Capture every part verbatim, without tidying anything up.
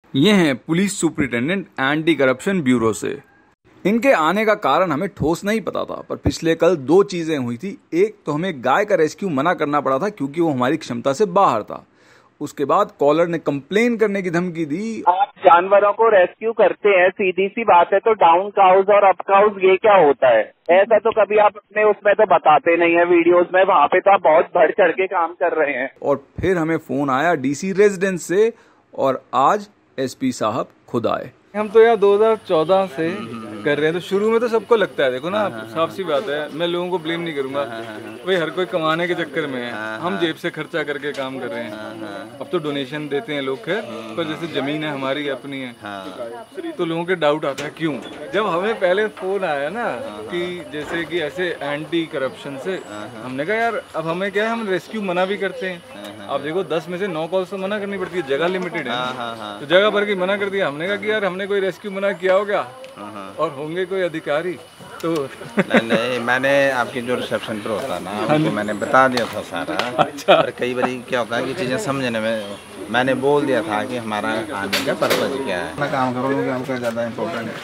ये हैं police superintendent anti corruption bureau से। इनके आने का कारण हमें ठोस नहीं पता था, पर पिछले कल दो चीजें हुई थी। एक तो हमें गाय का रेस्क्यू मना करना पड़ा था क्योंकि वो हमारी क्षमता से बाहर था। उसके बाद कॉलर ने कंप्लेन करने की धमकी दी। आप जानवरों को रेस्क्यू करते हैं, सीधी सी बात है, तो डाउन काउज और अप काउज ये क्या होता है? ऐसा तो कभी आप अपने उसमें तो बताते नहीं है वीडियोस में। वहाँ पे तो आप बहुत बढ़ चढ़ के काम कर रहे हैं। और फिर हमें फोन आया डीसी रेजिडेंस से और आज एसपी साहब खुद आए। हम तो यार दो हज़ार चौदह से कर रहे हैं, तो शुरू में तो सबको लगता है, देखो ना, साफ सी बात है, मैं लोगों को ब्लेम नहीं करूंगा भाई, हर कोई कमाने के चक्कर में है, हम जेब से खर्चा करके काम कर रहे हैं। अब तो डोनेशन देते हैं लोग, खैर, पर जैसे जमीन है हमारी अपनी है, तो लोगों के डाउट आता है क्यों। जब हमें पहले फोन आया ना कि जैसे कि ऐसे एंटी करप्शन से, हमने कहा यार अब हमें क्या है, हम रेस्क्यू मना भी करते हैं। आप देखो दस में से नौ कॉल्स तो मना करनी पड़ती है, जगह लिमिटेड है, तो जगह भर की मना कर दिया। हमने कहा कि यार हमने कोई रेस्क्यू मना किया हो क्या, और होंगे कोई अधिकारी तो नहीं, नहीं, मैंने आपकी जो रिसेप्शन पर होता ना, उनको मैंने बता दिया था सारा। अच्छा। और कई बार क्या होता है कि चीज़ें समझने में मैंने बोल दिया था कि हमारा आने का पर्पज क्या है। मैं काम करूँ क्योंकि हमको ज़्यादा इम्पोर्टेंट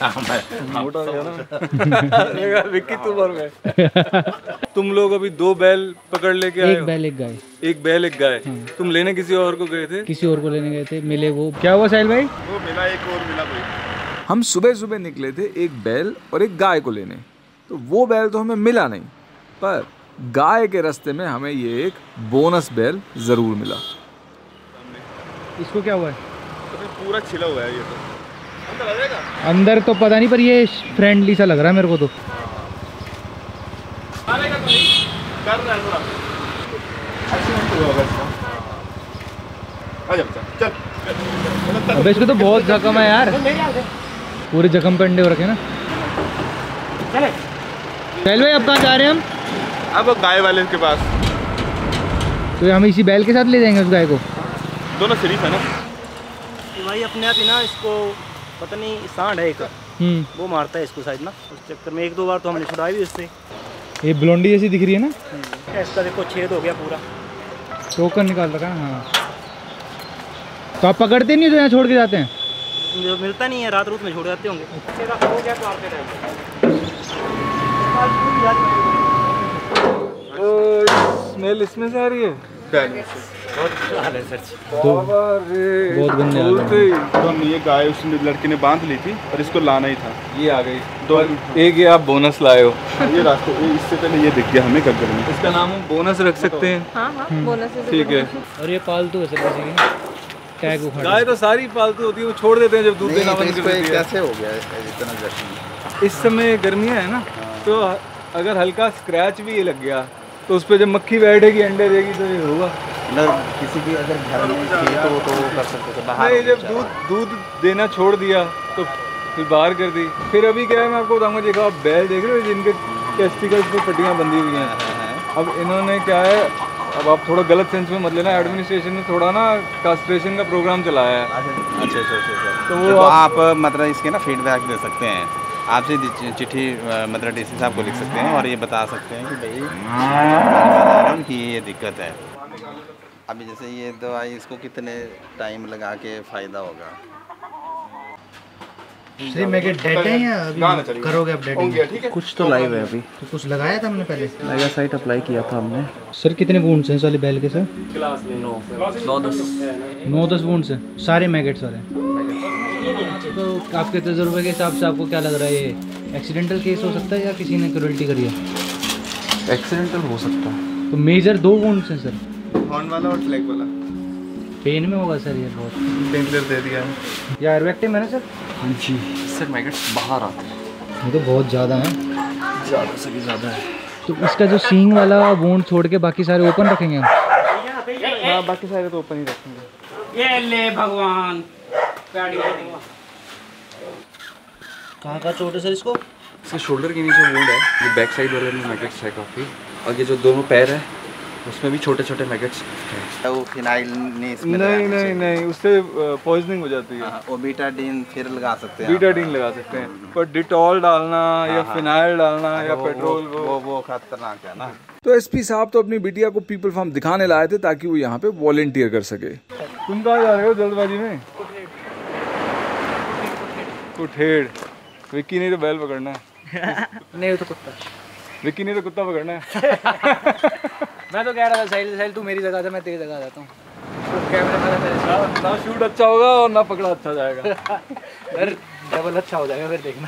है। विक्की तुम और मैं तुम लोग अभी दो बैल पकड़ लेके आए। एक बैल एक गाय। एक बैल एक गाय। तुम लेने किसी और को गए थे? किसी और को लेने गए थे, मिले वो। क्या हुआ साहिल भाई? वो मिला, एक और मिला भाई। हम सुबह सुबह निकले थे एक बैल और एक गाय को लेने, तो वो बैल तो हमें मिला नहीं, पर गाय के रास्ते में हमें ये एक बोनस बैल जरूर मिला। इसको क्या हुआ है? तो पूरा छिला हुआ है ये तो। अंदर आ जाएगा? अंदर तो पता नहीं, पर ये फ्रेंडली सा लग रहा है मेरे को तो। आएगा तो नहीं कर रहा है थोड़ा। आ जा बच्चा, चल। अबे इसको तो बहुत जख्म है यार, पूरे जख्म पे अंडे हो रखे ना। चले साहिल भाई, अब कहाँ जा रहे हैं हम? अब गाय वाले के पास। तो हम इसी बैल के साथ ले जाएंगे उस गाय को? दोनों शरीफ है ना भाई, अपने आप ही ना इसको पता नहीं सांड है एक, वो मारता है इसको शायद ना, उस चक्कर में एक दो बार तो हमने छुड़ाई भी उससे। ये ब्लोंडी जैसी दिख रही है ना, इसका देखो छेद हो गया पूरा, टोकन निकाल रखा है। हाँ, तो आप पकड़ते नहीं तो यहाँ छोड़ के जाते हैं? जो मिलता नहीं है, रात रूत में छोड़ जाते होंगे। स्मेल इसमें से आ रही है। बहुत गंदे आ रहे हैं। तो ये गाय उस लड़के ने बांध ली थी और इसको लाना ही था। ये आ गई दो, एक ये आप बोनस लाए हो। ये रास्ते इससे पहले ये दिख गया हमें गग्गर में। इसका नाम हम बोनस रख सकते हैं। हाँ हाँ, बोनस ठीक है। और ये पालतू है सब, टैग उखाड़। गाय तो सारी पालतू होती है, वो छोड़ देते हैं जब दूध देना बंद कर देती है। कैसे हो गया इतना जश्न? इस समय गर्मियाँ है ना, तो अगर हल्का स्क्रैच भी ये लग गया तो उस पर जब मक्खी बैठेगी अंडे देगी तो ये होगा। मतलब किसी की अगर घर में थी तो वो तो वो कर सकते थे बाहर। नहीं, जब दूध दूध देना छोड़ दिया तो फिर बाहर कर दी। फिर अभी क्या है, मैं आपको बताऊंगा, देखो आप बैल देख रहे हो जिनके टेस्टिकल्स पे पट्टियाँ बंधी हुई हैं। अब इन्होंने क्या है, अब आप थोड़ा गलत सेंस में मत लेना, एडमिनिस्ट्रेशन ने थोड़ा ना कास्ट्रेशन का प्रोग्राम चलाया है। अच्छा अच्छा अच्छा। तो वो तो आप, आप मतलब इसके ना फीडबैक दे सकते हैं, आपसे चिट्ठी मतलब डीसी साहब को लिख सकते हैं और ये बता सकते हैं कि भाई बता रहा हूँ कि ये दिक्कत है। अभी जैसे ये दवाई इसको कितने टाइम लगा के फ़ायदा होगा? मैगेट डेड है या अभी करोगे अपडेट? कुछ तो लाइव है अभी। तो कुछ लगाया था हमने पहले? मेगासाइट अप्लाई किया था हमने। सर कितने वुंड्स हैं साले बैल के सर? नौ दस नौ दस वुंड्स हैं, सारे मैगेट्स वाले। तो आपके तजुर्बे के हिसाब से आपको क्या लग रहा है, ये एक्सीडेंटल केस हो सकता है या किसी ने क्रूरल्टी करी है? एक्सीडेंटल हो सकता है। तो मेजर दो वुंड्स हैं सर, हॉर्न वाला और फ्लैग वाला। पेन में होगा सर ये बहुत? पेन किलर दे दिया है या आयुर्वेक्टिव है ना सर? हाँ जी सर, मैगेट्स बाहर आते हैं। ये तो बहुत ज़्यादा है, ज़्यादा से भी ज़्यादा है। तो इसका जो सींग वाला वुंड छोड़ के बाकी सारे ओपन रखेंगे हम? हाँ, बाकी सारे तो ओपन ही रखेंगे। ये ले भगवान, कहाँ का चोट है सर इसको? इसके शोल्डर के नीचे वुंड है, ये बैक साइड वाले में मैगेट्स है काफ़ी, और ये जो दोनों पैर है उसमें भी छोटे छोटे मैगेट्स हैं। वो फिनाइल नहीं इसमें नहीं नहीं नहीं, उससे पॉइजनिंग हो जाती है। वो बीटाडीन फिर लगा सकते हैं, बीटाडीन लगा सकते हैं, पर डिटॉल डालना या फिनाइल डालना या पेट्रोल, वो वो, वो खतरनाक है ना। तो एसपी साहब तो अपनी बिटिया को पीपल फार्म दिखाने लाए थे ताकि वो यहाँ पे वॉलेंटियर कर सके। तुम कहाँ जा रहे हो जल्दबाजी में? उठेड़। विक्की नहीं तो बैल पकड़ना है। नहीं वो तो कुत्ता। विक्की नहीं तो कुत्ता पकड़ना है। मैं तो कह रहा था साहिल साहिल तू मेरी जगह था, मैं तेरी जगह जाता हूँ। तो कैमरे वाला मेरे ना शूट अच्छा होगा और ना पकड़ा अच्छा जाएगा। फिर डबल अच्छा हो जाएगा, फिर देखना।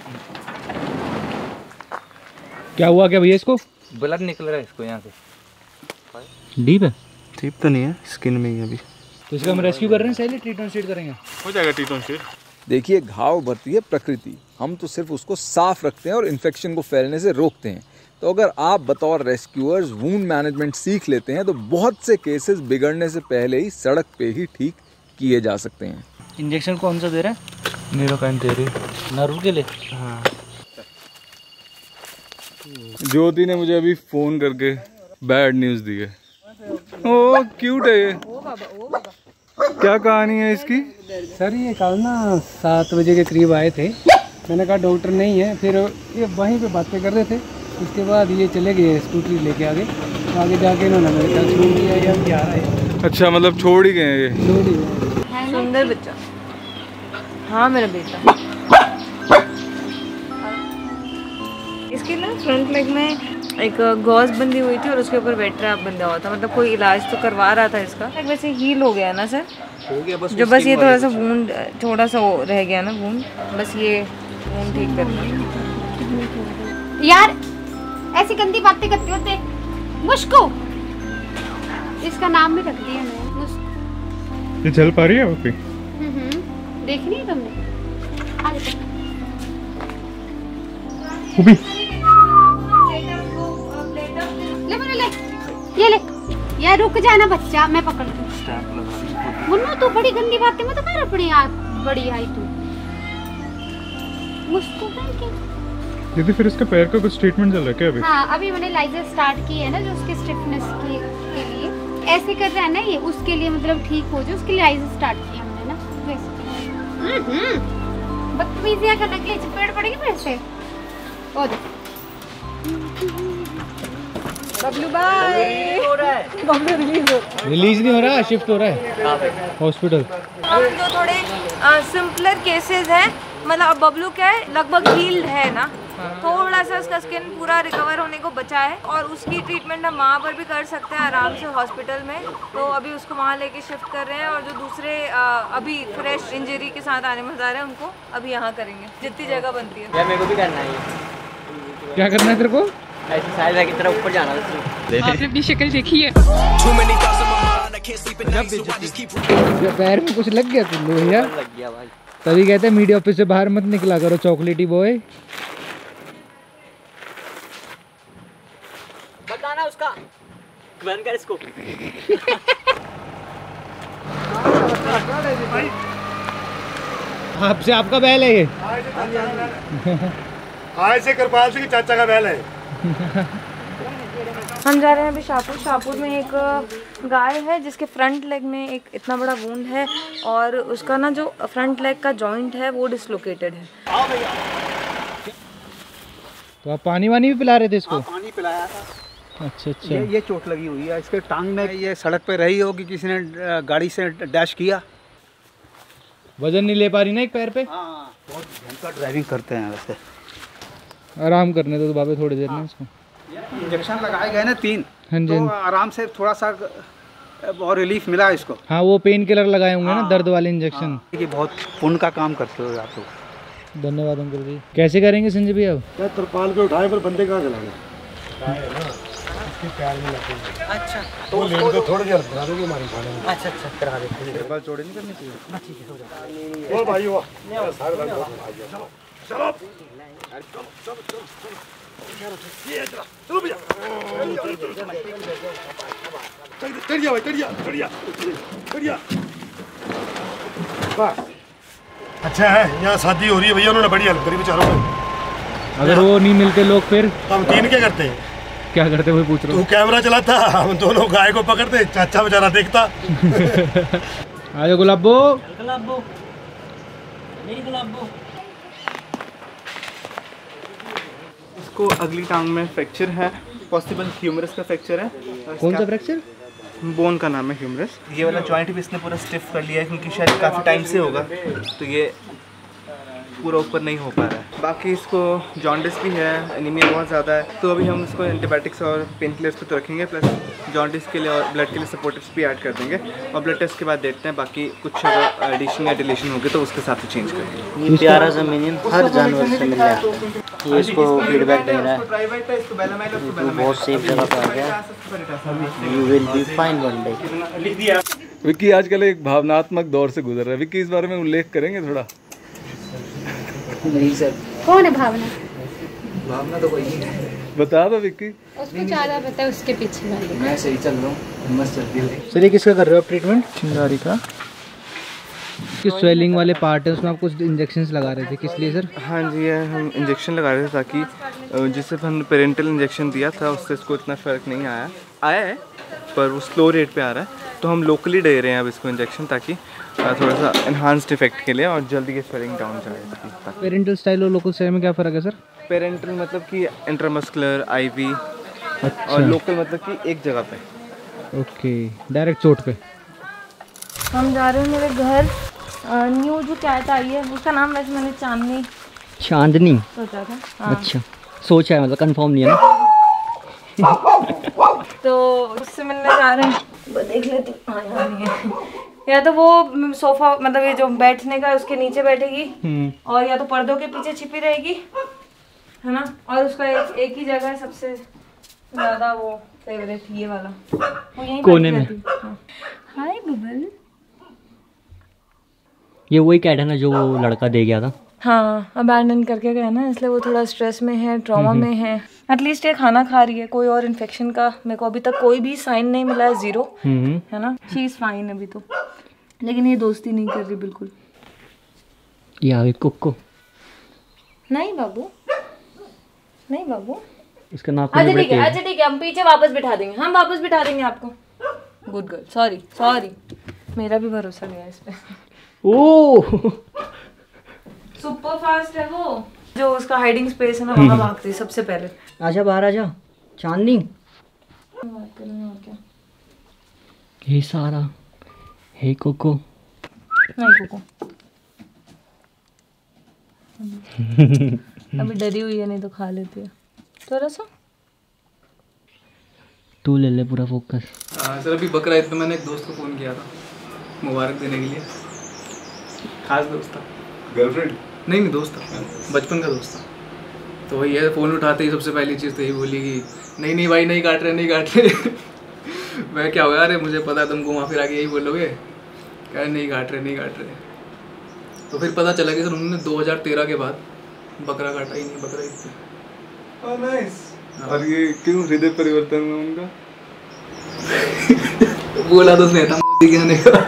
क्या हुआ क्या भैया इसको? ब्लड निकल रहा है इसको यहाँ से। डीप है? डीप तो नहीं है, स्किन में ही अभी। तो इसका हम रेस्क्यू कर रहे हैं साहिल, ट्रीट ऑन शीट करेंगे? हो जाएगा ट्रीट ऑन शीट। देखिए, घाव भरती है प्रकृति, हम तो सिर्फ उसको साफ रखते हैं और इन्फेक्शन को फैलने से रोकते हैं। तो अगर आप बतौर रेस्क्यूअर्स वूंड मैनेजमेंट सीख लेते हैं तो बहुत से केसेस बिगड़ने से पहले ही सड़क पे ही ठीक किए जा सकते हैं। इंजेक्शन कौन सा दे रहा है? न्यूरोकाइन दे रही, नर्व के लिए। हाँ। ज्योति ने मुझे अभी फोन करके बैड न्यूज दी है। ओ क्यूट है ये। क्या कहानी है इसकी? सर ये कल ना सात बजे के करीब आए थे, मैंने कहा डॉक्टर नहीं है, फिर ये वहीं पे बातें कर रहे थे। उसके बाद ये चले गए स्कूटी लेके आगे, आगे जाके इन्होंने मेरे साथ छोड़ दिया। या क्या रहा है? अच्छा, मतलब छोड़ ही गए ये? छोड़ ही गए। सुंदर बच्चा। हाँ मेरा बेटा। इसके ना फ्रंट लेग में एक गॉज बंदी हुई थी और उसके ऊपर वेट ट्रैप बंधा हुआ था। मतलब कोई इलाज तो करवा रहा था इसका। वैसे हील हो गया ना सर? हो गया बस। जो बस ये थोड़ा सा वूंड थोड़ा सा रह गया ना वूंड, बस ये वूंड ठीक करना। यार ऐसी गंदी बातें करते होते मुश्को, इसका नाम भी रख दिया मैंने मुश्को। ये चल पा रही है वो? हम्म देखनी है तुमने? ले ले ले ये ले, यार रुक जाना बच्चा, मैं पकड़ दूँ। मुन्नू तू बड़ी गंदी बातें मत कर अपनी आप, बड़ी आई तू मुझको क्या? दीदी फिर इसके पैर का कुछ ट्रीटमेंट चल रहा है क्या अभी? हाँ अभी मैंने लाइजर स्टार्ट की है ना, जो उसके स्टिफनेस के, के लिए ऐसे कर रहा है ना ये, उसके लिए मतलब ठीक हो जाए उसके लिए लाइजर स्टार्ट किया हमने ना वैसे। हम्म बदतमीजियां करने के लिए चपेट पड़ेगी वैसे। ओ देख बबलू बाय हो रहा है, बबलू रिलीज हो रहा है। रिलीज नहीं हो रहा, शिफ्ट हो रहा है हॉस्पिटल। हम जो थोड़े सिंपलर केसेस हैं, मतलब बबलू क्या है लगभग हील्ड है ना, थोड़ा सा उसका स्किन पूरा रिकवर होने को बचा है और उसकी ट्रीटमेंट हम वहाँ पर भी कर सकते हैं आराम से हॉस्पिटल में। तो अभी उसको वहाँ लेके शिफ्ट कर रहे हैं और जो दूसरे आ, अभी फ्रेश इंजरी के साथ आने में जा रहे हैं उनको अभी यहाँ करेंगे जितनी जगह बनती है। यार मेरे को भी करना है। क्या करना है तेरे को? ऐसे साइड की तरफ ऊपर जाना है। आपने अपनी शक्ल देखी है? पैर में कुछ लग गया तुम लोग यार? लग गया भाई। तभी कहते हैं मीडिया ऑफिस से बाहर मत निकला करो चॉकलेटी बॉय। बताना उसका बंद कर इसको। आपसे आपका बैल है ये? आज से कृपाल सिंह चाचा का बैल है। हम जा रहे हैं अभी शाहपुर। शाहपुर में एक गाय है जिसके फ्रंट लेग में एक इतना बड़ा वुंड है और उसका ना जो फ्रंट लेग का जॉइंट है वो डिसलोकेटेड है। तो आप पानी वानी भी पिला रहे थे इसको? पानी पिलाया था। अच्छा अच्छा। ये, ये चोट लगी हुई है इसके टांग में, ये सड़क पे रही होगी, किसी ने गाड़ी से डैश किया। वजन नहीं ले पा रही ना एक पैर पे? हाँ बहुत भयंकर ड्राइविंग करते हैं वैसे। आराम करने दो तो बाबे थोड़ी देर में इसको। इंजेक्शन लगाए गए ना तीन, हाँ जी, तो आराम से थोड़ा सा और रिलीफ मिला इसको। हाँ वो पेन किलर लगाए होंगे ना, दर्द वाले इंजेक्शन। ये बहुत पुण्य का काम करते हो आप लोग। धन्यवाद अंकल जी। कैसे करेंगे संजय भैया अब? क्या तरपाल पे उठाए पर बंदे कहाँ चलाने? अच्छा तो उसको तो थोड़ी देर करा दोगे हमारी खाने में। अच्छा अच्छा करा देते हैं। बाल चौड़े नहीं करने चाहिए। ठीक है हो जाए। ओ भाई वाह चलो चलो चलो भैया चढ़िया भाई चढ़िया चढ़िया चढ़िया। बस अच्छा है, यहाँ शादी हो रही है भैया, उन्होंने बड़ी हेल्प करी बेचारों को। अगर वो नहीं मिलते लोग फिर हम तीन क्या करते हैं? क्या करते वही पूछ रहा हूँ। तू कैमरा चलाता, हम दोनों गाय को पकड़ते, चाचा बेचारा देखता। आजा गुलाबो गुलाबो मेरी गुलाबो। इसको अगली टांग में फ्रैक्चर है, पॉसिबल ह्यूमरस का फ्रैक्चर है। कौन सा फ्रैक्चर? बोन का नाम है ह्यूमरस। ये वाला जॉइंट भी इसने पूरा स्टिफ कर लिया है क्योंकि शायद काफ़ी टाइम से होगा, तो ये पूरा ऊपर नहीं हो पा रहा है। बाकी इसको जॉन्डिस भी है, एनीमिया बहुत ज़्यादा है, तो अभी हम इसको एंटीबायोटिक्स और पेन किलर्स पे तो रखेंगे, प्लस जॉन्डिस के लिए और ब्लड के लिए सपोर्टिव्स भी ऐड कर देंगे और ब्लड टेस्ट के बाद देखते हैं बाकी कुछ एडिशन या डिलीशन होगी तो उसके साथ ही चेंज करेंगे। ये प्यारा सा मिनियन हर जानवर से मिलने आता है, ये इसको फीडबैक दे रहा है, तो बहुत सेफ जगह पे आ गया, you will be fine one day. Vicky आजकल एक भावनात्मक दौर से गुजर रहा है, विक्की इस बारे में उल्लेख करेंगे थोड़ा? नहीं सर। कौन है भावना? भावना तो कोई नहीं है, बता दो विक्की। उसको ज़्यादा पता है, उसके पीछे वाले। मैं सही चल रहा हूँ, मस्त चलती है। सर ये किसका कर रहे हो आप ट्रीटमेंट? चिंगारी का। कि स्वेलिंग वाले पार्ट है उसमें आप कुछ इंजेक्शंस लगा रहे थे, किस लिए सर? हाँ जी, हम इंजेक्शन लगा रहे थे ताकि जिससे हमने पेरेंटल इंजेक्शन दिया था उससे इसको इतना फ़र्क नहीं आया आया है पर वो स्लो रेट पे आ रहा है, तो हम लोकली दे रहे हैं अब इसको इंजेक्शन ताकि थोड़ा सा इन्हांस्ड इफेक्ट के लिए और जल्दी ये स्वेलिंग डाउन जाए। पेरेंटल स्टाइल और लोकल स्टाइल में क्या फ़र्क है सर? पेरेंटल मतलब कि इंट्रामस्कुलर, आईवी, अच्छा। और लोकल मतलब कि एक जगह पे। ओके, डायरेक्ट चोट पे। हम जा रहे हैं मेरे घर। न्यू जो कैट आई है उसका नाम वैसे मैंने चांदनी चांदनी सोचा था। हाँ। अच्छा, सोचा है मतलब कंफर्म नहीं है ना? तो उससे मिलने जा रहे हैं, वो देख लेती हूँ। हाँ यहाँ नहीं है, या तो वो सोफा मतलब ये जो बैठने का उसके नीचे बैठेगी और या तो पर्दों के पीछे छिपी रहेगी, है ना। और उसका एक, एक ही जगह है सबसे ज़्यादा वो फेवरेट, ये वाला, वो यहीं कोने में। Hi Bubble. ये वही कैट है ना जो वो लड़का दे गया था? हाँ, अबैंडन करके गया ना, इसलिए वो थोड़ा स्ट्रेस में है, ट्रॉमा में है। एटलीस्ट ये खाना खा रही है, कोई और इन्फेक्शन का मेरे को अभी तक कोई भी साइन नहीं मिला है, जीरो, है ना। शी इज़ फाइन अभी तो, लेकिन ये दोस्ती नहीं कर रही बिल्कुल। या कुक्को नहीं बाबू, नहीं बाबू, इसका नाम। अच्छा ठीक है, अच्छा ठीक है, हम पीछे वापस बिठा देंगे, हम वापस बिठा देंगे आपको। गुड गर्ल, सॉरी सॉरी, मेरा भी भरोसा गया इस पे। ओह सुपर फास्ट है वो, जो उसका हाइडिंग स्पेस है ना वहाँ भागती है सबसे पहले। आजा बाहर आजा चांदनी। बात करेंगे और क्या। हे सारा, हे कोको। नहीं कोको अभी डरी हुई है, नहीं तो खा लेती है थोड़ा सा। तू ले ले पूरा फोकस। हाँ सर, अभी बकरा ईद पे मैंने एक दोस्त को फ़ोन किया था मुबारक देने के लिए, खास दोस्त था। गर्लफ्रेंड? नहीं नहीं दोस्त था, बचपन का दोस्त था। तो वही है, फ़ोन उठाते ही सबसे पहली चीज़ तो यही बोली कि नहीं नहीं भाई नहीं काट रहे नहीं काट रहे मैं क्या होगा, अरे मुझे पता है तुमको वहाँ फिर आके यही बोलोगे, क्या नहीं काट रहे नहीं काट रहे। तो फिर पता चला कि सर उन्होंने दो हज़ार तेरह के बाद बकरा काटा ही नहीं, बकरा ईद पे। Oh nice. और ये क्यों हृदय परिवर्तन हुआ उनका? बोला तो उसने था मोदी के आने का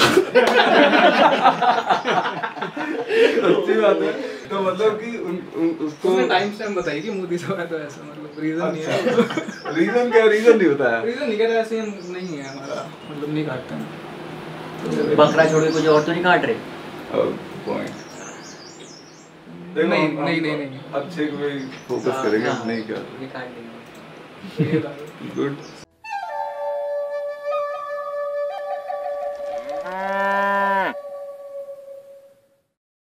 अच्छी बात है। तो मतलब कि उन, उन, उसको टाइम स्टैम्प बताइए कि मोदी से है, तो ऐसा मतलब रीजन नहीं है। रीजन क्या रीजन नहीं होता है, रीजन नहीं कहता, ऐसे नहीं है हमारा, मतलब नहीं काटते हैं। तो बकरा छोड़ के कुछ और तो नहीं काट रहे? पॉइंट नहीं नहीं नहीं नहीं अच्छे को फोकस करेंगे, नहीं क्या गुड।